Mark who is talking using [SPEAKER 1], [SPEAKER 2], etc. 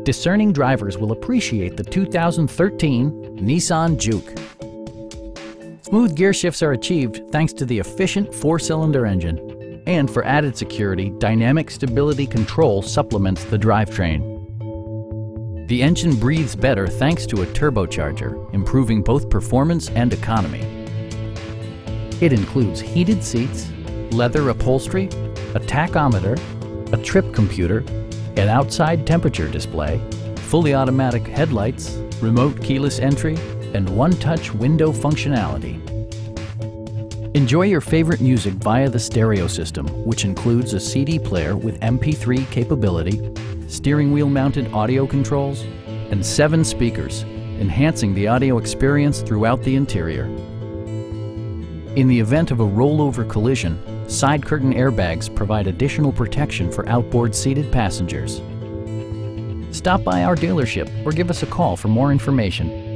[SPEAKER 1] discerning drivers will appreciate the 2013 Nissan Juke. Smooth gear shifts are achieved thanks to the efficient 4-cylinder engine. And for added security, dynamic stability control supplements the drivetrain. The engine breathes better thanks to a turbocharger, improving both performance and economy. It includes heated seats, leather upholstery, a tachometer, a trip computer, an outside temperature display, fully automatic headlights, remote keyless entry, and one-touch window functionality. Enjoy your favorite music via the stereo system, which includes a CD player with MP3 capability, steering wheel mounted audio controls, and 7 speakers, enhancing the audio experience throughout the interior. In the event of a rollover collision, side curtain airbags provide additional protection for outboard seated passengers. Stop by our dealership or give us a call for more information.